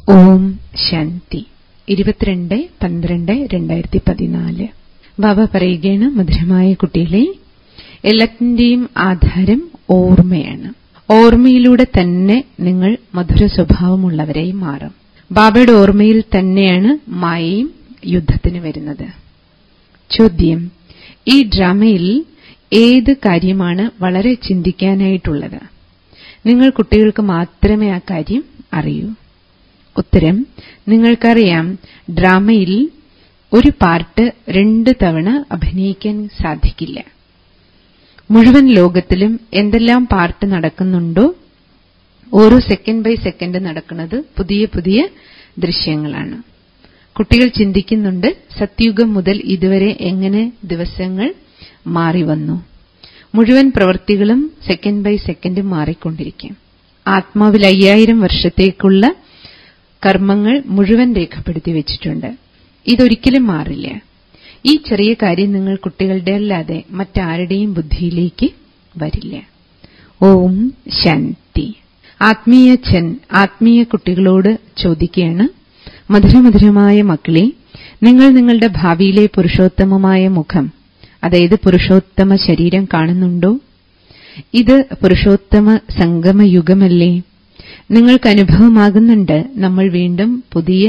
ഓം ശാന്തി 22/12/2014. ബാബ പറയുകയാണ്, മധുരമായ കുട്ടികളെ, എല്ലാത്തിന്റെയും ആധാരം ഓർമ്മയാണ്. ഓർമ്മയിലൂടെ തന്നെ നിങ്ങൾ മധുര സ്വഭാവമുള്ളവരായി മാറും. ബാബയുടെ ഓർമ്മയിൽ തന്നെയാണ് മായയും യുദ്ധത്തിന് വരുന്നത്. ചോദ്യം: ഈ ഡ്രാമയിൽ ഏത് കാര്യമാണ് വളരെ ചിന്തിക്കാനായിട്ടുള്ളത്? നിങ്ങൾ കുട്ടികൾക്ക് മാത്രമേ ആ കാര്യം അറിയൂ. ഉത്തരം: നിങ്ങൾക്കറിയാം, ഡ്രാമയിൽ ഒരു പാർട്ട് 2 തവണ അഭിനയിക്കാൻ സാധിക്കില്ല. മുഴുവൻ ലോകത്തിലും എന്തെല്ലാം പാർട്ട് നടക്കുന്നുണ്ടോ, ഓരോ സെക്കൻഡ് ബൈ സെക്കൻഡ് നടക്കുന്നത് പുതിയ പുതിയ ദൃശ്യങ്ങളാണ്. കുട്ടികൾ ചിന്തിക്കുന്നുണ്ട്, സത്യുഗം മുതൽ ഇതുവരെ എങ്ങനെ ദിവസങ്ങൾ മാറി വന്നു. മുഴുവൻ പ്രവൃത്തികളും സെക്കൻഡ് ബൈ സെക്കൻഡ് മാറിക്കൊണ്ടിരിക്കും. ആത്മാവിൽ 5000 വർഷത്തേക്കുള്ള കർമ്മങ്ങൾ മുഴുവൻ രേഖപ്പെടുത്തി വെച്ചിട്ടുണ്ട്. ഇതൊരിക്കലും മാറില്ല. ഈ ചെറിയ കാര്യം നിങ്ങൾ കുട്ടികളുടെ അല്ലാതെ മറ്റാരുടെയും ബുദ്ധിയിലേക്ക് വരില്ല. ഓം ശാന്തി. ആത്മീയച്ഛൻ ആത്മീയ കുട്ടികളോട് ചോദിക്കുകയാണ്, മധുരമധുരമായ മക്കളെ, നിങ്ങൾ നിങ്ങളുടെ ഭാവിയിലെ പുരുഷോത്തമമായ മുഖം, അതായത് പുരുഷോത്തമ ശരീരം കാണുന്നുണ്ടോ? ഇത് പുരുഷോത്തമ സംഗമയുഗമല്ലേ? നിങ്ങൾക്ക് അനുഭവമാകുന്നുണ്ട്, നമ്മൾ വീണ്ടും പുതിയ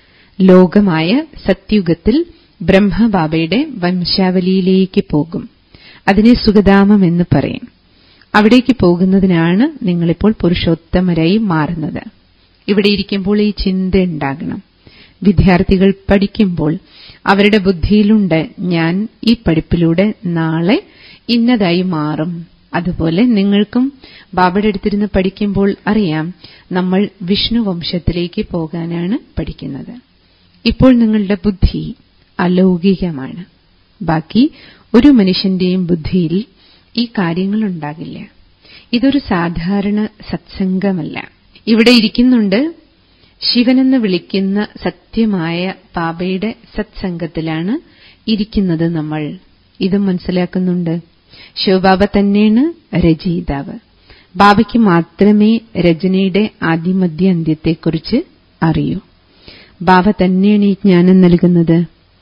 ലോകമായ സത്യുഗത്തിൽ ബ്രഹ്മബാബയുടെ വംശാവലിയിലേക്ക് പോകും. അതിനെ സുഖധാമം എന്ന് പറയും. അവിടേക്ക് പോകുന്നതിനാണ് നിങ്ങളിപ്പോൾ പുരുഷോത്തമരായി മാറുന്നത്. ഇവിടെ ഇരിക്കുമ്പോൾ ഈ ചിന്ത ഉണ്ടാകണം. വിദ്യാർത്ഥികൾ പഠിക്കുമ്പോൾ അവരുടെ ബുദ്ധിയിലുണ്ട്, ഞാൻ ഈ പഠിപ്പിലൂടെ നാളെ ഇന്നതായി മാറും. അതുപോലെ നിങ്ങൾക്കും ബാബയുടെ അടുത്തിരുന്ന് പഠിക്കുമ്പോൾ അറിയാം, നമ്മൾ വിഷ്ണു വംശത്തിലേക്ക് പോകാനാണ് പഠിക്കുന്നത്. ഇപ്പോൾ നിങ്ങളുടെ ബുദ്ധി അലൗകികമാണ്. ബാക്കി ഒരു മനുഷ്യന്റെയും ബുദ്ധിയിൽ ഈ കാര്യങ്ങളുണ്ടാകില്ല. ഇതൊരു സാധാരണ സത്സംഗമല്ല. ഇവിടെ ഇരിക്കുന്നുണ്ട്, ശിവനെന്ന് വിളിക്കുന്ന സത്യമായ ബാബയുടെ സത്സംഗത്തിലാണ് ഇരിക്കുന്നത് നമ്മൾ. ഇതും മനസ്സിലാക്കുന്നുണ്ട്. ശിവബാബ തന്നെയാണ് രചയിതാവ്. ബാബയ്ക്ക് മാത്രമേ രചനയുടെ ആദിമധ്യ അന്ത്യത്തെക്കുറിച്ച് അറിയൂ. ബാബ തന്നെയാണ് ഈ ജ്ഞാനം നൽകുന്നത്.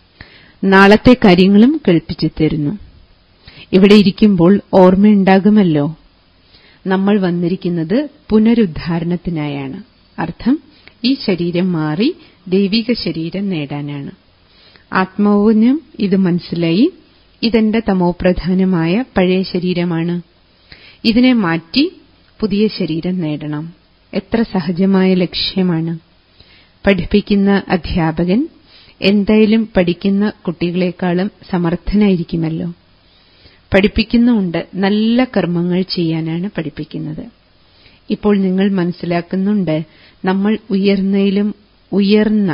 നാളത്തെ കാര്യങ്ങളും കേൾപ്പിച്ചു തരുന്നു. ഇവിടെ ഇരിക്കുമ്പോൾ ഓർമ്മയുണ്ടാകുമല്ലോ, നമ്മൾ വന്നിരിക്കുന്നത് പുനരുദ്ധാരണത്തിനായാണ്. അർത്ഥം, ഈ ശരീരം മാറി ദൈവിക ശരീരം നേടാനാണ്. ആത്മാവിനും ഇത് മനസ്സിലായി, ഇതെന്റെ തമോപ്രധാനമായ പഴയ ശരീരമാണ്. ഇതിനെ മാറ്റി പുതിയ ശരീരം നേടണം. എത്ര സഹജമായ ലക്ഷ്യമാണ്. പഠിപ്പിക്കുന്ന അധ്യാപകൻ എന്തായാലും പഠിക്കുന്ന കുട്ടികളെക്കാളും സമർത്ഥനായിരിക്കുമല്ലോ. പഠിപ്പിക്കുന്നുണ്ട്, നല്ല കർമ്മങ്ങൾ ചെയ്യാനാണ് പഠിപ്പിക്കുന്നത്. ഇപ്പോൾ നിങ്ങൾ മനസ്സിലാക്കുന്നുണ്ട്, നമ്മൾ ഉയർന്നതിലും ഉയർന്ന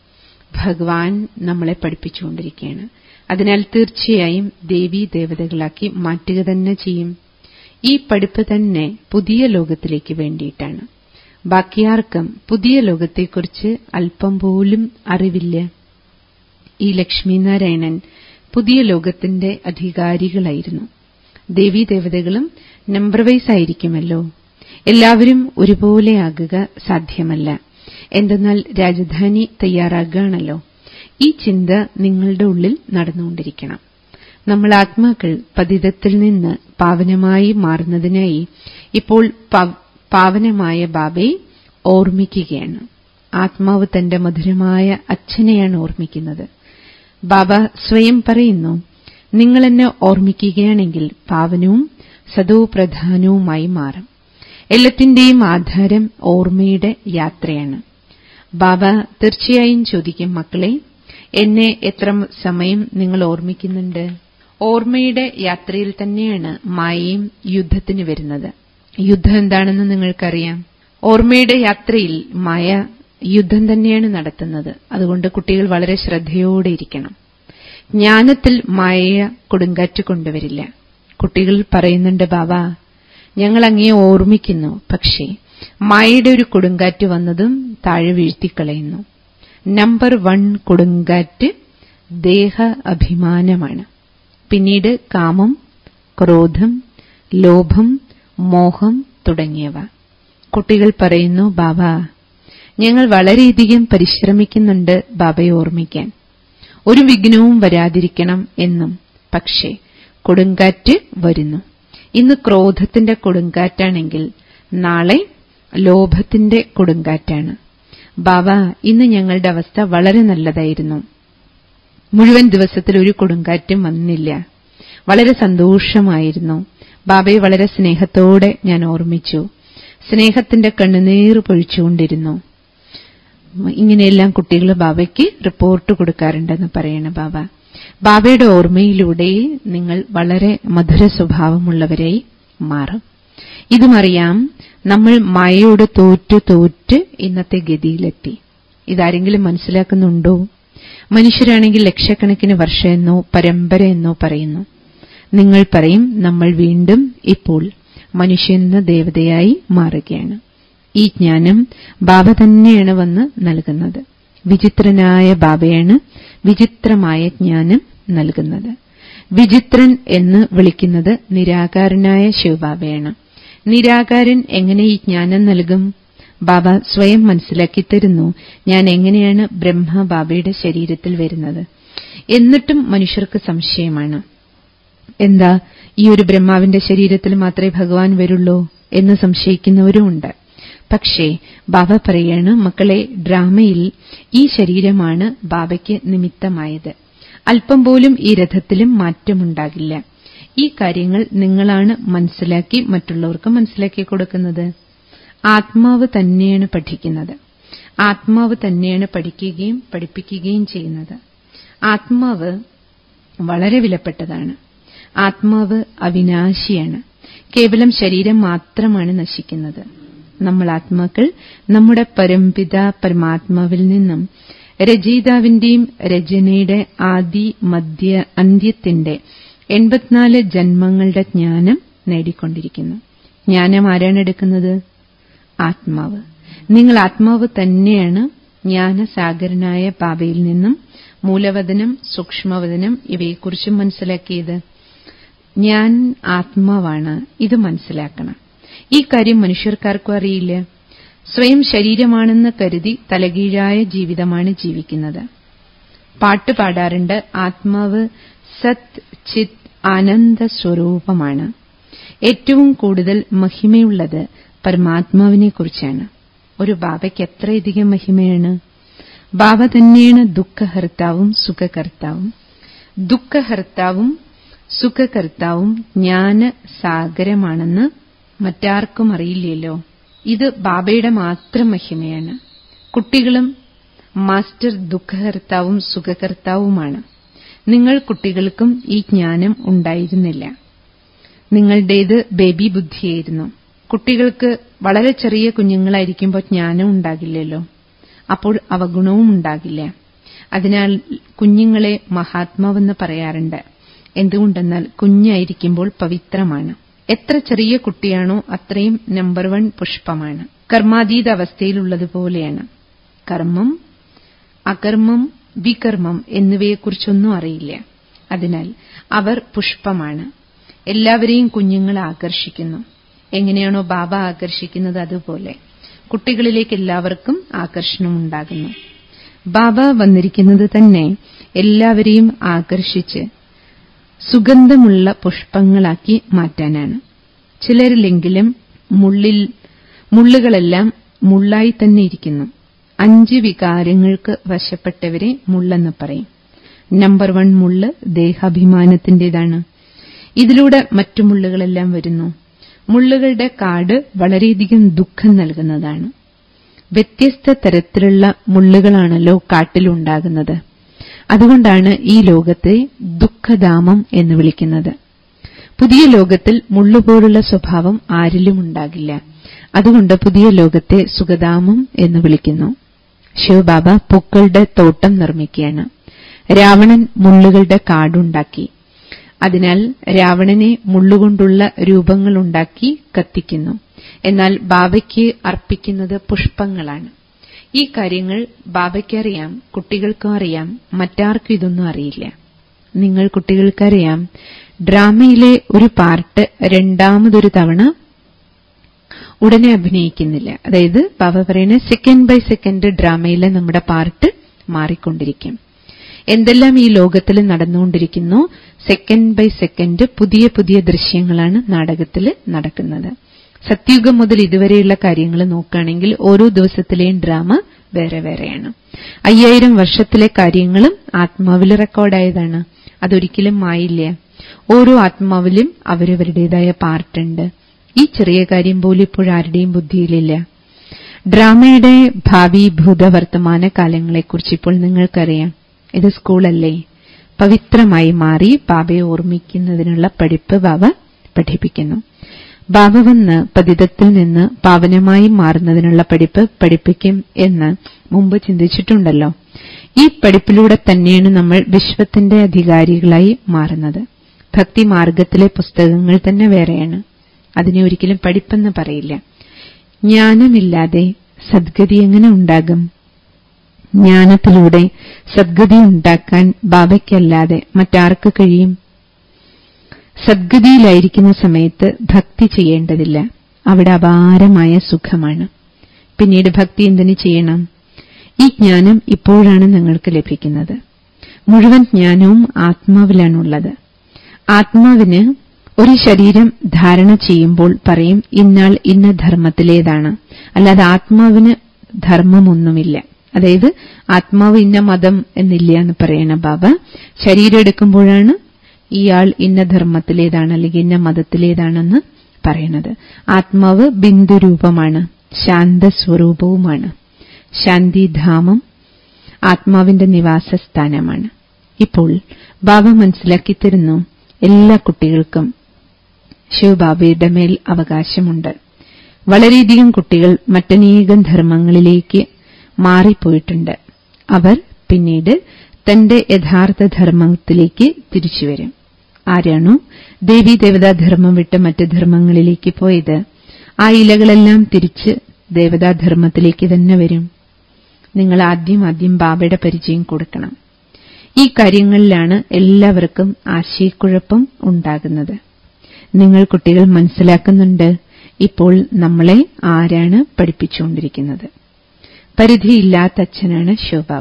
ഭഗവാൻ നമ്മളെ പഠിപ്പിച്ചുകൊണ്ടിരിക്കുകയാണ്. അതിനാൽ തീർച്ചയായും ദേവീ ദേവതകളാക്കി മാറ്റുക തന്നെ ചെയ്യും. ഈ പഠിപ്പ് തന്നെ പുതിയ ലോകത്തിലേക്ക് വേണ്ടിയിട്ടാണ്. ബാക്കിയാർക്കും പുതിയ ലോകത്തെക്കുറിച്ച് അല്പം പോലും അറിവില്ല. ഈ ലക്ഷ്മിനാരായണൻ പുതിയ ലോകത്തിന്റെ അധികാരികളായിരുന്നു. ദേവീ ദേവതകളും നമ്പർ വൈസ് ആയിരിക്കുമല്ലോ. എല്ലാവരും ഒരുപോലെയാകുക സാധ്യമല്ല. എന്തെന്നാൽ രാജധാനി തയ്യാറാകുകയാണല്ലോ. ഈ ചിന്ത നിങ്ങളുടെ ഉള്ളിൽ നടന്നുകൊണ്ടിരിക്കണം. നമ്മൾ ആത്മാക്കൾ പതിതത്തിൽ നിന്ന് പാവനമായി മാറുന്നതിനായി ഇപ്പോൾ പാവനമായ ബാബയെ ഓർമ്മിക്കുകയാണ്. ആത്മാവ് തന്റെ മധുരമായ അച്ഛനെയാണ് ഓർമ്മിക്കുന്നത്. ബാബ സ്വയം പറയുന്നു, നിങ്ങൾ എന്നെ ഓർമ്മിക്കുകയാണെങ്കിൽ പാവനവും സദോ പ്രധാനവുമായി മാറും. എല്ലാത്തിന്റെയും ആധാരം ഓർമ്മയുടെ യാത്രയാണ്. ബാബ തീർച്ചയായും ചോദിക്കും, മക്കളെ, എന്നെ എത്ര സമയം നിങ്ങൾ ഓർമ്മിക്കുന്നുണ്ട്? ഓർമ്മയുടെ യാത്രയിൽ തന്നെയാണ് മായയും യുദ്ധത്തിന് വരുന്നത്. യുദ്ധം എന്താണെന്ന് നിങ്ങൾക്കറിയാം. ഓർമ്മയുടെ യാത്രയിൽ മായ യുദ്ധം തന്നെയാണ് നടത്തുന്നത്. അതുകൊണ്ട് കുട്ടികൾ വളരെ ശ്രദ്ധയോടെ ഇരിക്കണം. ജ്ഞാനത്തിൽ മായ കൊടുങ്കാറ്റ് കൊണ്ടുവരില്ല. കുട്ടികൾ പറയുന്നുണ്ട്, ബാബ, ഞങ്ങൾ അങ്ങയെ ഓർമ്മിക്കുന്നു, പക്ഷേ മായയുടെ ഒരു കൊടുങ്കാറ്റ് വന്നതും താഴെ വീഴ്ത്തിക്കളയുന്നു. നമ്പർ 1 കൊടുങ്കാറ്റ് ദേഹ അഭിമാനമാണ്. പിന്നീട് കാമം, ക്രോധം, ലോഭം, മോഹം തുടങ്ങിയവ. കുട്ടികൾ പറയുന്നു, ബാബ, ഞങ്ങൾ വളരെയധികം പരിശ്രമിക്കുന്നുണ്ട് ബാബയെ ഓർമ്മിക്കാൻ, ഒരു വിഘ്നവും വരാതിരിക്കണം എന്നും. പക്ഷേ കൊടുങ്കാറ്റ് വരുന്നു. ഇന്ന് ക്രോധത്തിന്റെ കൊടുങ്കാറ്റാണെങ്കിൽ നാളെ ലോഭത്തിന്റെ കൊടുങ്കാറ്റാണ്. ബാബ, ഇന്ന് ഞങ്ങളുടെ അവസ്ഥ വളരെ നല്ലതായിരുന്നു. മുഴുവൻ ദിവസത്തിൽ ഒരു കൊടുങ്കാറ്റും വന്നില്ല. വളരെ സന്തോഷമായിരുന്നു. ബാബയെ വളരെ സ്നേഹത്തോടെ ഞാൻ ഓർമ്മിച്ചു. സ്നേഹത്തിന്റെ കണ്ണുനീർ പൊഴിച്ചുകൊണ്ടിരുന്നു. ഇങ്ങനെയെല്ലാം കുട്ടികൾ ബാബയ്ക്ക് റിപ്പോർട്ട് കൊടുക്കാറുണ്ടെന്ന് പറയണ ബാബ. ബാബയുടെ ഓർമ്മയിലൂടെ നിങ്ങൾ വളരെ മധുര സ്വഭാവമുള്ളവരായി മാറും. ഇതുമറിയാം, നമ്മൾ മായയോട് തോറ്റ് ഇന്നത്തെ ഗതിയിലെത്തി. ഇതാരെങ്കിലും മനസ്സിലാക്കുന്നുണ്ടോ? മനുഷ്യരാണെങ്കിൽ ലക്ഷക്കണക്കിന് വർഷമെന്നോ പരമ്പരയെന്നോ പറയുന്നു. നിങ്ങൾ പറയും, നമ്മൾ വീണ്ടും ഇപ്പോൾ മനുഷ്യനെന്ന ദേവതയായി മാറുകയാണ്. ഈ ജ്ഞാനം ബാബ തന്നെയാണ് വന്ന് നൽകുന്നത്. വിചിത്രനായ ബാബയാണ് വിചിത്രമായ ജ്ഞാനം നൽകുന്നത്. വിചിത്രൻ എന്ന് വിളിക്കുന്നത് നിരാകാരനായ ശിവബാബയാണ്. നിരാകാരൻ എങ്ങനെ ഈ ജ്ഞാനം നൽകും? ബാബ സ്വയം മനസ്സിലാക്കി തരുന്നു, ഞാൻ എങ്ങനെയാണ് ബ്രഹ്മ ബാബയുടെ ശരീരത്തിൽ വരുന്നത്. എന്നിട്ടും മനുഷ്യർക്ക് സംശയമാണ്. എന്താ, ഈ ഒരു ബ്രഹ്മാവിന്റെ ശരീരത്തിൽ മാത്രമേ ഭഗവാൻ വരുള്ളൂ എന്ന് സംശയിക്കുന്നവരുമുണ്ട്. പക്ഷേ ബാബ പറയാണ്, മക്കളെ, ഡ്രാമയിൽ ഈ ശരീരമാണ് ബാബയ്ക്ക് നിമിത്തമായത്. അല്പം പോലും ഈ രഥത്തിലും മാറ്റമുണ്ടാകില്ല. ഈ കാര്യങ്ങൾ നിങ്ങളാണ് മനസ്സിലാക്കി മറ്റുള്ളവർക്ക് മനസ്സിലാക്കി കൊടുക്കുന്നത്. ആത്മാവ് തന്നെയാണ് പഠിക്കുന്നത്. ആത്മാവ് തന്നെയാണ് പഠിക്കുകയും പഠിപ്പിക്കുകയും ചെയ്യുന്നത്. ആത്മാവ് വളരെ വിലപ്പെട്ടതാണ്. ആത്മാവ് അവിനാശിയാണ്. കേവലം ശരീരം മാത്രമാണ് നശിക്കുന്നത്. നമ്മൾ ആത്മാക്കൾ നമ്മുടെ പരംപിത പരമാത്മാവിൽ നിന്നും രചയിതാവിന്റെയും രചനയുടെ ആദി മധ്യ അന്ത്യത്തിന്റെ 84 ജന്മങ്ങളുടെ ജ്ഞാനം നേടിക്കൊണ്ടിരിക്കുന്നു. ജ്ഞാനം ആരാണ് എടുക്കുന്നത്? ആത്മാവ്. നിങ്ങൾ ആത്മാവ് തന്നെയാണ് ജ്ഞാനസാഗരനായ ബാബയിൽ നിന്നും മൂലവദനം, സൂക്ഷ്മവദനം ഇവയെക്കുറിച്ചും മനസ്സിലാക്കിയത്. ഞാൻ ആത്മാവാണ്, ഇത് മനസ്സിലാക്കണം. ഈ കാര്യം മനുഷ്യർക്കാർക്കും അറിയില്ല. സ്വയം ശരീരമാണെന്ന് കരുതി തലകീഴായ ജീവിതമാണ് ജീവിക്കുന്നത്. പാട്ട് പാടാറുണ്ട്, ആത്മാവ് സത് ചിത് ആനന്ദ സ്വരൂപമാണ്. ഏറ്റവും കൂടുതൽ മഹിമയുള്ളത് പരമാത്മാവിനെക്കുറിച്ചാണ്. ഒരു ബാബയ്ക്ക് എത്രയധികം മഹിമയാണ്. ബാബ തന്നെയാണ് ദുഃഖഹർത്താവും സുഖകർത്താവും. ദുഃഖഹർത്താവും സുഖകർത്താവും ജ്ഞാനസാഗരമാണെന്ന് മറ്റാർക്കും അറിയില്ലല്ലോ. ഇത് ബാബയുടെ മാത്രം മഹിമയാണ്. കുട്ടികളും മാസ്റ്റർ ദുഃഖഹർത്താവും സുഖകർത്താവുമാണ്. നിങ്ങൾ കുട്ടികൾക്കും ഈ ജ്ഞാനം ഉണ്ടായിരുന്നില്ല. നിങ്ങളുടേത് ബേബി ബുദ്ധിയായിരുന്നു. കുട്ടികൾക്ക് വളരെ ചെറിയ കുഞ്ഞുങ്ങളായിരിക്കുമ്പോൾ ജ്ഞാനം ഉണ്ടാകില്ലല്ലോ. അപ്പോൾ അവഗുണവും ഉണ്ടാകില്ല. അതിനാൽ കുഞ്ഞുങ്ങളെ മഹാത്മാവെന്ന് പറയാറുണ്ട്. എന്തുകൊണ്ടെന്നാൽ കുഞ്ഞായിരിക്കുമ്പോൾ പവിത്രമാണ്. എത്ര ചെറിയ കുട്ടിയാണോ അത്രയും നമ്പർ 1 പുഷ്പമാണ്. കർമാതീത അവസ്ഥയിലുള്ളതുപോലെയാണ്. കർമ്മം, അകർമ്മം, വികർമ്മം എന്നിവയെക്കുറിച്ചൊന്നും അറിയില്ല. അതിനാൽ അവർ പുഷ്പമാണ്. എല്ലാവരെയും കുഞ്ഞുങ്ങൾ ആകർഷിക്കുന്നു. എങ്ങനെയാണോ ബാബ ആകർഷിക്കുന്നത് അതുപോലെ കുട്ടികളിലേക്ക് എല്ലാവർക്കും ആകർഷണമുണ്ടാകുന്നു. ബാബ വന്നിരിക്കുന്നത് തന്നെ എല്ലാവരെയും ആകർഷിച്ച് സുഗന്ധമുള്ള പുഷ്പങ്ങളാക്കി മാറ്റാനാണ്. ചിലരിലെങ്കിലും മുള്ളുകളെല്ലാം മുള്ളായി തന്നെ ഇരിക്കുന്നു. 5 വികാരങ്ങൾക്ക് വശപ്പെട്ടവരെ മുള്ളെന്ന് പറയും. നമ്പർ 1 മുള്ള് ദേഹാഭിമാനത്തിന്റേതാണ്. ഇതിലൂടെ മറ്റു മുള്ളുകളെല്ലാം വരുന്നു. മുള്ളുകളുടെ കാട് വളരെയധികം ദുഃഖം നൽകുന്നതാണ്. വ്യത്യസ്ത തരത്തിലുള്ള മുള്ളുകളാണല്ലോ കാട്ടിലുണ്ടാകുന്നത്. അതുകൊണ്ടാണ് ഈ ലോകത്തെ ദുഃഖധാമം എന്ന് വിളിക്കുന്നത്. പുതിയ ലോകത്തിൽ മുള്ളുപോലുള്ള സ്വഭാവം ആരിലും ഉണ്ടാകില്ല. അതുകൊണ്ട് പുതിയ ലോകത്തെ സുഖധാമം എന്ന് വിളിക്കുന്നു. ശിവബാബ പൂക്കളുടെ തോട്ടം നിർമ്മിക്കുകയാണ്. രാവണൻ മുള്ളുകളുടെ കാടുണ്ടാക്കി. അതിനാൽ രാവണനെ മുള്ളുകൊണ്ടുള്ള രൂപങ്ങളുണ്ടാക്കി കത്തിക്കുന്നു. എന്നാൽ ബാബയ്ക്ക് അർപ്പിക്കുന്നത് പുഷ്പങ്ങളാണ്. ഈ കാര്യങ്ങൾ ബാബയ്ക്കറിയാം, കുട്ടികൾക്കും അറിയാം. മറ്റാർക്കും ഇതൊന്നും അറിയില്ല. നിങ്ങൾ കുട്ടികൾക്കറിയാം, ഡ്രാമയിലെ ഒരു പാർട്ട് രണ്ടാമതൊരു തവണ ഉടനെ അഭിനയിക്കുന്നില്ല. അതായത് ബാബ പറയുന്ന സെക്കൻഡ് ബൈ സെക്കൻഡ് ഡ്രാമയിലെ നമ്മുടെ പാർട്ട് മാറിക്കൊണ്ടിരിക്കും. എന്തെല്ലാം ഈ ലോകത്തിൽ നടന്നുകൊണ്ടിരിക്കുന്നു, സെക്കൻഡ് ബൈ സെക്കൻഡ് പുതിയ പുതിയ ദൃശ്യങ്ങളാണ് നാടകത്തിൽ നടക്കുന്നത്. സത്യുഗം മുതൽ ഇതുവരെയുള്ള കാര്യങ്ങൾ നോക്കുകയാണെങ്കിൽ ഓരോ ദിവസത്തിലെയും ഡ്രാമ വേറെ വേറെയാണ്. 5000 വർഷത്തിലെ കാര്യങ്ങളും ആത്മാവിൽ റെക്കോർഡായതാണ്. അതൊരിക്കലും മായില്ല. ഓരോ ആത്മാവിലും അവരവരുടേതായ പാർട്ടുണ്ട്. ഈ ചെറിയ കാര്യം പോലും ഇപ്പോഴാരുടെയും ബുദ്ധിയിലില്ല. ഡ്രാമയുടെ ഭാവി ഭൂത വർത്തമാന കാലങ്ങളെക്കുറിച്ച് ഇപ്പോൾ നിങ്ങൾക്കറിയാം. ഇത് സ്കൂളല്ലേ, പവിത്രമായി മാറി ബാബയെ ഓർമ്മിക്കുന്നതിനുള്ള പഠിപ്പ് ബാബ പഠിപ്പിക്കുന്നു. ബാബ വന്ന് പതിതത്തിൽ നിന്ന് പാവനമായി മാറുന്നതിനുള്ള പഠിപ്പ് പഠിപ്പിക്കും എന്ന് മുമ്പ് ചിന്തിച്ചിട്ടുണ്ടല്ലോ. ഈ പഠിപ്പിലൂടെ തന്നെയാണ് നമ്മൾ വിശ്വത്തിന്റെ അധികാരികളായി മാറുന്നത്. ഭക്തി മാർഗത്തിലെ പുസ്തകങ്ങൾ തന്നെ വേറെയാണ്. അതിനെ ഒരിക്കലും പഠിപ്പെന്ന് പറയില്ല. ജ്ഞാനമില്ലാതെ സദ്ഗതി എങ്ങനെ ഉണ്ടാകും? ജ്ഞാനത്തിലൂടെ സദ്ഗതി ഉണ്ടാക്കാൻ ബാബയ്ക്കല്ലാതെ മറ്റാർക്ക് കഴിയും? സദ്ഗതിയിലായിരിക്കുന്ന സമയത്ത് ഭക്തി ചെയ്യേണ്ടതില്ല. അവിടെ അപാരമായ സുഖമാണ്. പിന്നീട് ഭക്തി എന്തിനു ചെയ്യണം? ഈ ജ്ഞാനം ഇപ്പോഴാണ് നിങ്ങൾക്ക് ലഭിക്കുന്നത്. മുഴുവൻ ജ്ഞാനവും ആത്മാവിലാണുള്ളത്. ആത്മാവിന് ഒരു ശരീരം ധാരണ ചെയ്യുമ്പോൾ പറയും ഇന്നാൾ ഇന്ന ധർമ്മത്തിലേതാണ്. അല്ലാതെ ആത്മാവിന് ധർമ്മമൊന്നുമില്ല. അതായത് ആത്മാവ് ഇന്ന മതം എന്നില്ല എന്ന് പറയണ ബാബ. ശരീരം എടുക്കുമ്പോഴാണ് ഇയാൾ ഇന്ന ധർമ്മത്തിലേതാണ് അല്ലെങ്കിൽ ഇന്ന മതത്തിലേതാണെന്ന് പറയണത്. ആത്മാവ് ബിന്ദുരൂപമാണ്, ശാന്തസ്വരൂപവുമാണ്. ശാന്തിധാമം ആത്മാവിന്റെ നിവാസസ്ഥാനമാണ്. ഇപ്പോൾ ബാബ മനസ്സിലാക്കി തരുന്നു, എല്ലാ കുട്ടികൾക്കും ശിവബാബയുടെ മേൽ അവകാശമുണ്ട്. വളരെയധികം കുട്ടികൾ മറ്റനേകം ധർമ്മങ്ങളിലേക്ക് മാറിപ്പോയിട്ടുണ്ട്. അവർ പിന്നീട് തന്റെ യഥാർത്ഥ ധർമ്മത്തിലേക്ക് തിരിച്ചുവരും. ആരാണോ ദേവീദേവതാ ധർമ്മം വിട്ട് മറ്റ് ധർമ്മങ്ങളിലേക്ക് പോയത്, ആ ഇലകളെല്ലാം തിരിച്ച് ദേവതാധർമ്മത്തിലേക്ക് തന്നെ വരും. നിങ്ങൾ ആദ്യം ബാബയുടെ പരിചയം കൊടുക്കണം. ഈ കാര്യങ്ങളിലാണ് എല്ലാവർക്കും ആശയക്കുഴപ്പം ഉണ്ടാകുന്നത്. നിങ്ങൾ കുട്ടികൾ മനസ്സിലാക്കുന്നുണ്ട് ഇപ്പോൾ നമ്മളെ ആരാണ് പഠിപ്പിച്ചുകൊണ്ടിരിക്കുന്നത്. പരിധിയില്ലാത്ത അച്ഛനാണ് ശിവബാബ.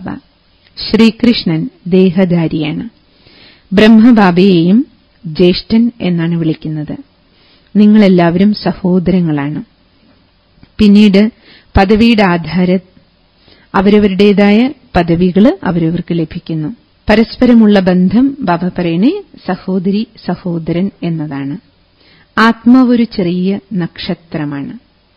ശ്രീകൃഷ്ണൻ ദേഹധാരിയാണ്. ബ്രഹ്മബാബയെയും ജ്യേഷ്ഠൻ എന്നാണ് വിളിക്കുന്നത്. നിങ്ങളെല്ലാവരും സഹോദരങ്ങളാണ്. പിന്നീട് പദവിയുടെ ആധാരം അവരവരുടേതായ പദവികൾ അവരവർക്ക് ലഭിക്കുന്നു. പരസ്പരമുള്ള ബന്ധം ബാബ പറയണേ സഹോദരി സഹോദരൻ എന്നതാണ്. ആത്മാവ് ഒരു ചെറിയ നക്ഷത്രമാണ്.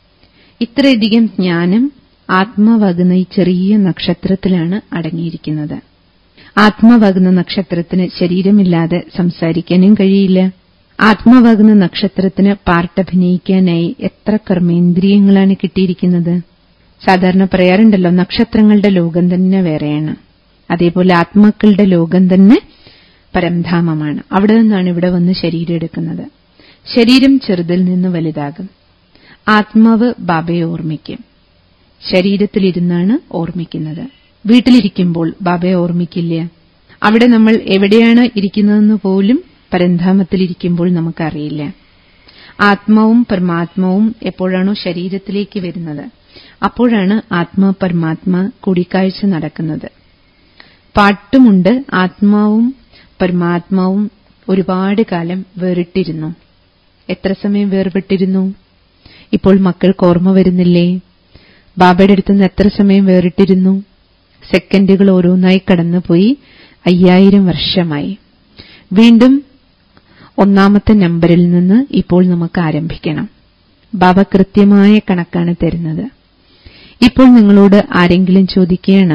ഇത്രയധികം ജ്ഞാനം ആത്മാവാകുന്ന ഈ ചെറിയ നക്ഷത്രത്തിലാണ് അടങ്ങിയിരിക്കുന്നത്. ആത്മാവാകുന്ന നക്ഷത്രത്തിന് ശരീരമില്ലാതെ സംസാരിക്കാനും കഴിയില്ല. ആത്മാവാകുന്ന നക്ഷത്രത്തിന് പാർട്ടഭിനയിക്കാനായി എത്ര കർമ്മേന്ദ്രിയങ്ങളാണ് കിട്ടിയിരിക്കുന്നത്. സാധാരണ പറയാറുണ്ടല്ലോ, നക്ഷത്രങ്ങളുടെ ലോകം തന്നെ വേറെയാണ്. അതേപോലെ ആത്മാക്കളുടെ ലോകം തന്നെ പരംധാമമാണ്. അവിടെ നിന്നാണ് ഇവിടെ വന്ന് ശരീരം എടുക്കുന്നത്. ശരീരം ചെറുതിൽ നിന്ന് വലുതാകും. ആത്മാവ് ബാബയെ ഓർമ്മിക്കും. ശരീരത്തിലിരുന്നാണ് ഓർമ്മിക്കുന്നത്. വീട്ടിലിരിക്കുമ്പോൾ ബാബയെ ഓർമ്മിക്കില്ല. അവിടെ നമ്മൾ എവിടെയാണ് ഇരിക്കുന്നതെന്ന് പോലും പരംധാമത്തിലിരിക്കുമ്പോൾ നമുക്കറിയില്ല. ആത്മാവും പരമാത്മാവും എപ്പോഴാണോ ശരീരത്തിലേക്ക് വരുന്നത്, അപ്പോഴാണ് ആത്മാ പരമാത്മാ കൂടിക്കാഴ്ച നടക്കുന്നത്. പാട്ടുമുണ്ട്. ആത്മാവും പരമാത്മാവും ഒരുപാട് കാലം വേറിട്ടിരുന്നു. എത്ര സമയം വേർപെട്ടിരുന്നു? ഇപ്പോൾ മക്കൾക്ക് ഓർമ്മ വരുന്നില്ലേ? ബാബയുടെ അടുത്തുനിന്ന് എത്ര സമയം വേറിട്ടിരുന്നു? സെക്കൻഡുകൾ ഓരോന്നായി കടന്നുപോയി. 5000 വർഷമായി. വീണ്ടും ഒന്നാമത്തെ നമ്പറിൽ നിന്ന് ഇപ്പോൾ നമുക്ക് ആരംഭിക്കണം. ബാബ കൃത്യമായ കണക്കാണ് തരുന്നത്. ഇപ്പോൾ നിങ്ങളോട് ആരെങ്കിലും ചോദിക്കുകയാണ്,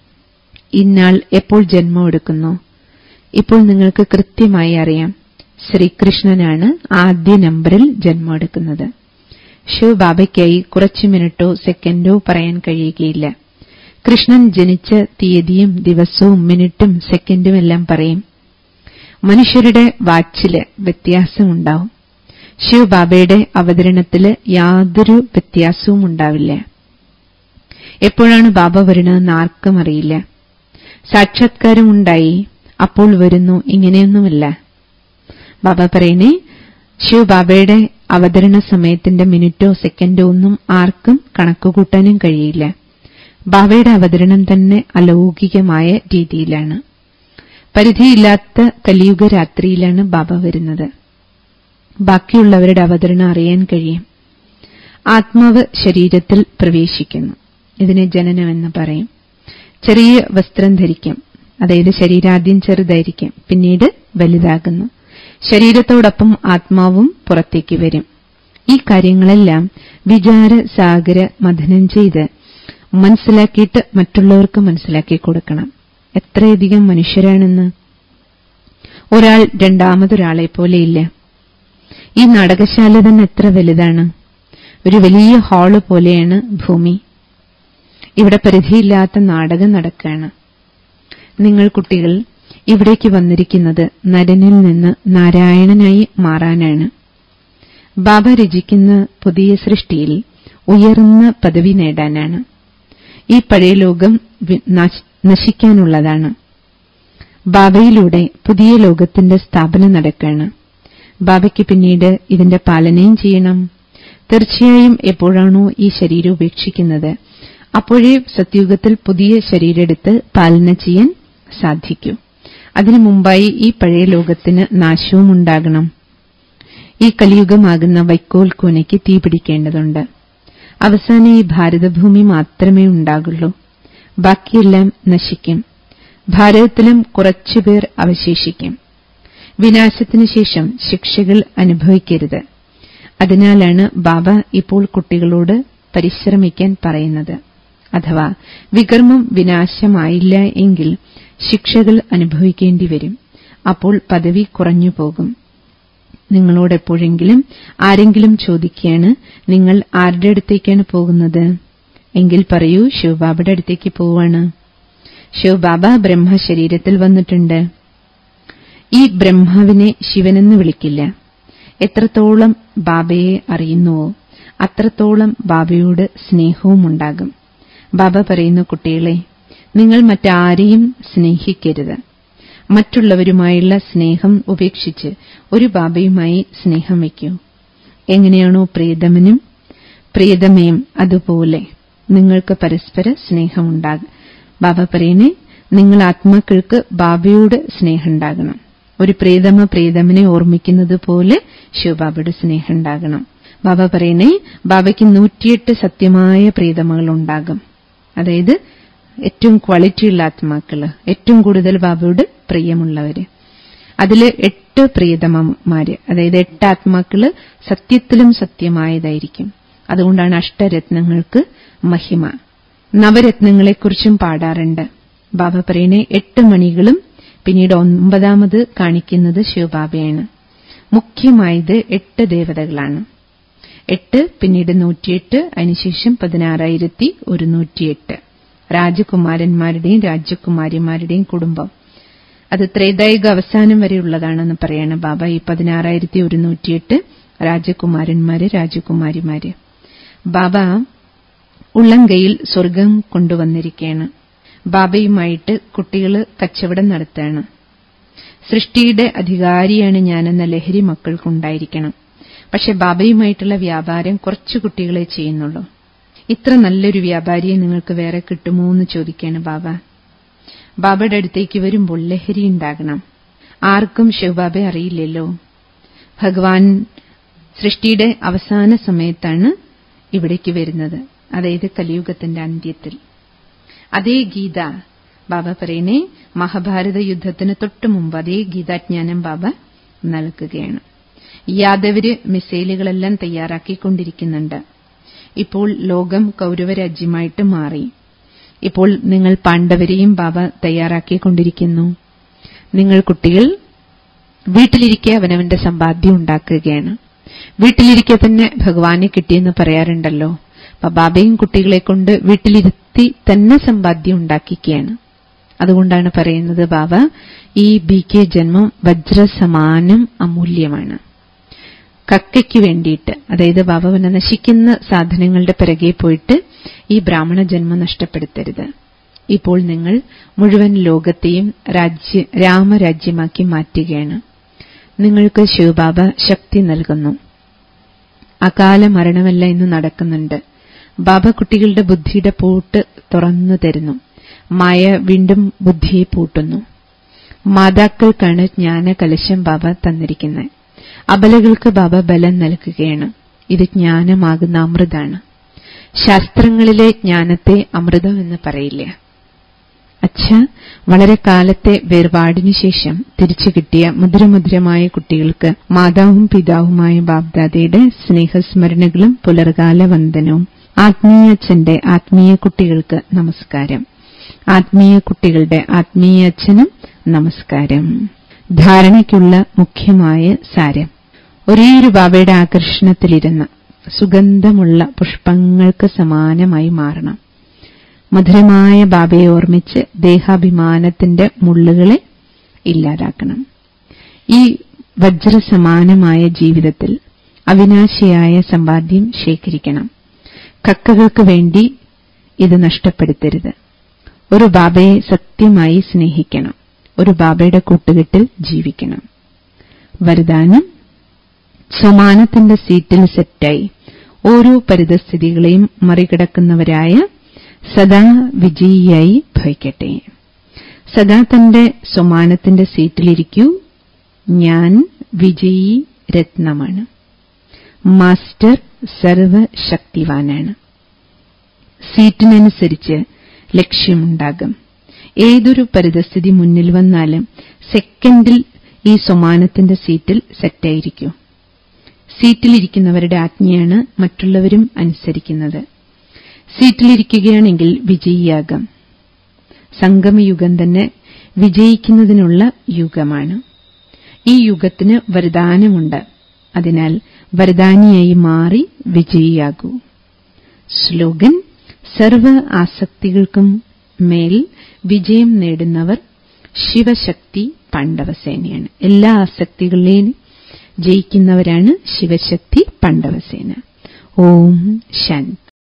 ഇന്നാൾ എപ്പോൾ ജന്മം എടുക്കുന്നു? ഇപ്പോൾ നിങ്ങൾക്ക് കൃത്യമായി അറിയാം, ശ്രീകൃഷ്ണനാണ് ആദ്യ നമ്പറിൽ ജന്മം എടുക്കുന്നത്. ശിവബാബയ്ക്കായി കുറച്ചു മിനിറ്റോ സെക്കൻഡോ പറയാൻ കഴിയുകയില്ല. കൃഷ്ണൻ ജനിച്ച തീയതിയും ദിവസവും മിനിറ്റും സെക്കൻഡും എല്ലാം പറയും. മനുഷ്യരുടെ വാച്ചില് വ്യത്യാസമുണ്ടാവും. ശിവബാബയുടെ അവതരണത്തില് യാതൊരു വ്യത്യാസവും ഉണ്ടാവില്ല. എപ്പോഴാണ് ബാബ വരുന്നതെന്ന് ആർക്കും അറിയില്ല. സാക്ഷാത്കാരമുണ്ടായി, അപ്പോൾ വരുന്നു, ഇങ്ങനെയൊന്നുമില്ല. ബാബ പറയണേ, ശിവബാബയുടെ അവതരണ സമയത്തിന്റെ മിനിറ്റോ സെക്കൻഡോ ഒന്നും ആർക്കും കണക്കുകൂട്ടാനും കഴിയില്ല. ബാബയുടെ അവതരണം തന്നെ അലൗകികമായ രീതിയിലാണ്. പരിധിയില്ലാത്ത കലിയുഗ രാത്രിയിലാണ് ബാബ വരുന്നത്. ബാക്കിയുള്ളവരുടെ അവതരണം അറിയാൻ കഴിയും. ആത്മാവ് ശരീരത്തിൽ പ്രവേശിക്കുന്നു. ഇതിനെ ജനനമെന്ന് പറയും. ചെറിയ വസ്ത്രം ധരിക്കും. അതായത് ശരീരാദ്യം ചെറുതായിരിക്കും, പിന്നീട് വലുതാകുന്നു. ശരീരത്തോടൊപ്പം ആത്മാവും പുറത്തേക്ക് വരും. ഈ കാര്യങ്ങളെല്ലാം വിചാരസാഗര മഥനം ചെയ്ത് മനസ്സിലാക്കിയിട്ട് മറ്റുള്ളവർക്ക് മനസ്സിലാക്കി കൊടുക്കണം. എത്രയധികം മനുഷ്യരാണെന്ന്. ഒരാൾ രണ്ടാമതൊരാളെ പോലെയില്ല. ഈ നാടകശാല തന്നെ എത്ര വലുതാണ്. ഒരു വലിയ ഹാള് പോലെയാണ് ഭൂമി. ഇവിടെ പരിധിയില്ലാത്ത നാടകം നടക്കുകയാണ്. നിങ്ങൾ കുട്ടികൾ ഇവിടേക്ക് വന്നിരിക്കുന്നത് നരനിൽ നിന്ന് നാരായണനായി മാറാനാണ്. ബാബ രചിക്കുന്ന പുതിയ സൃഷ്ടിയിൽ ഉയർന്ന പദവി നേടാനാണ്. ഈ പഴയ ലോകം നശിക്കാനുള്ളതാണ്. ബാബയിലൂടെ പുതിയ ലോകത്തിന്റെ സ്ഥാപനം നടക്കുകയാണ്. ബാബയ്ക്ക് പിന്നീട് ഇതിന്റെ പാലനയും ചെയ്യണം. തീർച്ചയായും എപ്പോഴാണോ ഈ ശരീരം ഉപേക്ഷിക്കുന്നത് അപ്പോഴേ സത്യുഗത്തിൽ പുതിയ ശരീരമെടുത്ത് പാലന ചെയ്യാൻ സാധിക്കൂ. അതിനു മുമ്പായി ഈ പഴയ ലോകത്തിന് നാശവും ഉണ്ടാകണം. ഈ കലിയുഗമാകുന്ന വൈക്കോൽ കൂനയ്ക്ക് തീപിടിക്കേണ്ടതുണ്ട്. അവസാനം ഈ ഭാരതഭൂമി മാത്രമേ ഉണ്ടാകുള്ളൂ. ബാക്കിയെല്ലാം നശിക്കും. ഭാരതത്തിലും കുറച്ചുപേർ അവശേഷിക്കും. വിനാശത്തിനു ശേഷം ശിക്ഷകൾ അനുഭവിക്കരുത്. അതിനാലാണ് ബാബ ഇപ്പോൾ കുട്ടികളോട് പരിശ്രമിക്കാൻ പറയുന്നത്. അഥവാ വികർമ്മം വിനാശമായില്ല എങ്കിൽ ശിക്ഷകൾ അനുഭവിക്കേണ്ടി വരും. അപ്പോൾ പദവി കുറഞ്ഞു പോകും. നിങ്ങളോടെപ്പോഴെങ്കിലും ആരെങ്കിലും ചോദിക്കുകയാണ്, നിങ്ങൾ ആരുടെ അടുത്തേക്കാണ് പോകുന്നത്? എങ്കിൽ പറയൂ, ശിവബാബയുടെ അടുത്തേക്ക് പോവാണ്. ശിവബാബ ബ്രഹ്മശരീരത്തിൽ വന്നിട്ടുണ്ട്. ഈ ബ്രഹ്മാവിനെ ശിവനെന്ന് വിളിക്കില്ല. എത്രത്തോളം ബാബയെ അറിയുന്നുവോ അത്രത്തോളം ബാബയോട് സ്നേഹവും ഉണ്ടാകും. ബാബ പറയുന്നു, കുട്ടികളെ, നിങ്ങൾ മറ്റാരെയും സ്നേഹിക്കരുത്. മറ്റുള്ളവരുമായുള്ള സ്നേഹം ഉപേക്ഷിച്ച് ഒരു ബാബയുമായി സ്നേഹം വയ്ക്കൂ. എങ്ങനെയാണോ പ്രിയതമനും പ്രിയതമയും അതുപോലെ നിങ്ങൾക്ക് പരസ്പര സ്നേഹമുണ്ടാകും. ബാബ പറയുന്നേ, നിങ്ങൾ ആത്മാക്കൾക്ക് ബാബയോട് സ്നേഹമുണ്ടാകണം. ഒരു പ്രിയതമനെ ഓർമ്മിക്കുന്നത് പോലെ ശിവബാബയുടെ സ്നേഹം ഉണ്ടാകണം. ബാബ പറയുന്നേ, ബാബയ്ക്ക് 108 സത്യമായ പ്രിയതമകളുണ്ടാകും. അതായത് ഏറ്റവും ക്വാളിറ്റിയുള്ള ആത്മാക്കള്, ഏറ്റവും കൂടുതൽ ബാബയോട് പ്രിയമുള്ളവര്. അതില് 8 പ്രിയതമമാര്, അതായത് 8 ആത്മാക്കള് സത്യത്തിലും സത്യമായതായിരിക്കും. അതുകൊണ്ടാണ് അഷ്ടരത്നങ്ങൾക്ക് മഹിമ. നവരത്നങ്ങളെക്കുറിച്ചും പാടാറുണ്ട്. ബാബ പറയുന്നേ, 8 മണികളും പിന്നീട് 9ാമത് കാണിക്കുന്നത് ശിവബാബയാണ്. മുഖ്യമായത് 8 ദേവതകളാണ്. 8 പിന്നീട് 108, അതിനുശേഷം 16,108 രാജകുമാരന്മാരുടെയും രാജകുമാരിമാരുടെയും കുടുംബം. അത് ത്രേതായുഗ അവസാനം വരെയുള്ളതാണെന്ന് പറയാണ് ബാബ. ഈ 16,108 രാജകുമാരന്മാര് രാജകുമാരിമാര്. ബാബ ഉള്ളംകൈയിൽ സ്വർഗം കൊണ്ടുവന്നിരിക്കുകയാണ്. ബാബയുമായിട്ട് കുട്ടികൾ കച്ചവടം നടത്തുകയാണ്. സൃഷ്ടിയുടെ അധികാരിയാണ് ഞാനെന്ന ലഹരി മക്കൾക്കുണ്ടായിരിക്കണം. പക്ഷെ ബാബയുമായിട്ടുള്ള വ്യാപാരം കുറച്ചു കുട്ടികളെ ചെയ്യുന്നുള്ളൂ. ഇത്ര നല്ലൊരു വ്യാപാരിയെ നിങ്ങൾക്ക് വേറെ കിട്ടുമോ എന്ന് ചോദിക്കുകയാണ് ബാബ. ബാബയുടെ അടുത്തേക്ക് വരുമ്പോൾ ലഹരി ഉണ്ടാകണം. ആർക്കും ശിവബാബയെ അറിയില്ലല്ലോ. ഭഗവാൻ സൃഷ്ടിയുടെ അവസാന സമയത്താണ് ഇവിടേക്ക് വരുന്നത്, അതായത് കലിയുഗത്തിന്റെ അന്ത്യത്തിൽ. അതേ ഗീത ബാബ പറയുന്നേ, മഹാഭാരത യുദ്ധത്തിന് തൊട്ടു മുമ്പ് അതേ ഗീതാജ്ഞാനം ബാബ നൽകുകയാണ്. യാദവര് മിസൈലുകളെല്ലാം തയ്യാറാക്കിക്കൊണ്ടിരിക്കുന്നുണ്ട്. ഇപ്പോൾ ലോകം കൗരവരാജ്യമായിട്ട് മാറി. ഇപ്പോൾ നിങ്ങൾ പാണ്ഡവരെയും ബാബ തയ്യാറാക്കിക്കൊണ്ടിരിക്കുന്നു. നിങ്ങൾ കുട്ടികൾ വീട്ടിലിരിക്കെ അവനവന്റെ സമ്പാദ്യം ഉണ്ടാക്കുകയാണ്. വീട്ടിലിരിക്കെ തന്നെ ഭഗവാനെ കിട്ടിയെന്ന് പറയാറുണ്ടല്ലോ. അപ്പൊ ബാബയും കുട്ടികളെ കൊണ്ട് വീട്ടിലിരുത്തി തന്നെ സമ്പാദ്യം ഉണ്ടാക്കിക്കുകയാണ്. അതുകൊണ്ടാണ് പറയുന്നത് ബാബ, ഈ BK ജന്മം വജ്രസമാനം അമൂല്യമാണ്. കക്കയ്ക്ക് വേണ്ടിയിട്ട്, അതായത് ബാബ നശിക്കുന്ന സാധനങ്ങളുടെ പിറകെ പോയിട്ട് ഈ ബ്രാഹ്മണ ജന്മം നഷ്ടപ്പെടുത്തരുത്. ഇപ്പോൾ നിങ്ങൾ മുഴുവൻ ലോകത്തെയും രാമരാജ്യമാക്കി മാറ്റുകയാണ്. നിങ്ങൾക്ക് ശിവബാബ ശക്തി നൽകുന്നു. അകാല മരണമല്ല ഇന്ന് നടക്കുന്നുണ്ട്. ബാബ കുട്ടികളുടെ ബുദ്ധിയുടെ പൂട്ട് തുറന്നു തരുന്നു. മായ വീണ്ടും ബുദ്ധിയെ പൂട്ടുന്നു. മാതാക്കൾക്കാണ് ജ്ഞാന കലശം ബാബ തന്നിരിക്കുന്നത്. അബലകൾക്ക് ബാബ ബലം നൽകുകയാണ്. ഇത് ജ്ഞാനമാകുന്ന അമൃതാണ്. ശാസ്ത്രങ്ങളിലെ ജ്ഞാനത്തെ അമൃതം എന്ന് പറയില്ല. വളരെ കാലത്തെ വേർപാടിനു ശേഷം തിരിച്ചു കിട്ടിയ മധുരമധുരമായ കുട്ടികൾക്ക് മാതാവും പിതാവുമായ ബാബ്ദാദയുടെ സ്നേഹസ്മരണകളും പുലർകാല വന്ദനവും. ആത്മീയ അച്ഛന്റെ ആത്മീയ കുട്ടികൾക്ക് നമസ്കാരം. ആത്മീയ കുട്ടികളുടെ ആത്മീയ അച്ഛനും നമസ്കാരം. ധാരണയ്ക്കുള്ള മുഖ്യമായ സാരം: ഒരേയൊരു ബാബയുടെ ആകർഷണത്തിലിരുന്ന് സുഗന്ധമുള്ള പുഷ്പങ്ങൾക്ക് സമാനമായി മാറണം. മധുരമായ ബാബയെ ഓർമ്മിച്ച് ദേഹാഭിമാനത്തിന്റെ മുള്ളുകളെ ഇല്ലാതാക്കണം. ഈ വജ്രസമാനമായ ജീവിതത്തിൽ അവിനാശിയായ സമ്പാദ്യം ശേഖരിക്കണം. കക്കകൾക്ക് വേണ്ടി ഇത് നഷ്ടപ്പെടുത്തരുത്. ഒരു ബാബയെ സത്യമായി സ്നേഹിക്കണം. ഒരു ബാബയുടെ കൂട്ടുകെട്ടിൽ ജീവിക്കണം. വരദാനം: സമാനത്തിന്റെ സീറ്റിൽ സെറ്റായി ഓരോ പരിതസ്ഥിതികളെയും മറികടക്കുന്നവരായ സദാ വിജയിയായി ഭവിക്കട്ടെ. സദാ തന്റെ സമാനത്തിന്റെ സീറ്റിലിരിക്കൂ. ഞാൻ വിജയി രത്നമാണ്. മാസ്റ്റർ സർവശക്തിവാനാണ്. സീറ്റിനനുസരിച്ച് ലക്ഷ്യമുണ്ടാകും. ഏതൊരു പരിതസ്ഥിതി മുന്നിൽ വന്നാലും സെക്കൻഡിൽ ഈ സമാനത്തിന്റെ സീറ്റിൽ സെറ്റായിരിക്കൂ. സീറ്റിലിരിക്കുന്നവരുടെ ആജ്ഞയാണ് മറ്റുള്ളവരും അനുസരിക്കുന്നത്. സീറ്റിലിരിക്കുകയാണെങ്കിൽ വിജയിയാകാം. സംഗമയുഗം തന്നെ വിജയിക്കുന്നതിനുള്ള യുഗമാണ്. ഈ യുഗത്തിന് വരദാനമുണ്ട്. അതിനാൽ വരദാനിയായി മാറി വിജയിയാകൂ. സ്ലോഗൻ: സർവ ആസക്തികൾക്കും മേൽ വിജയം നേടുന്നവർ ശിവശക്തി പാണ്ഡവസേനയാണ്. എല്ലാ ആസക്തികളെയും ജയിക്കുന്നവരാണ് ശിവശക്തി പാണ്ഡവസേന. ഓം ശാന്തി.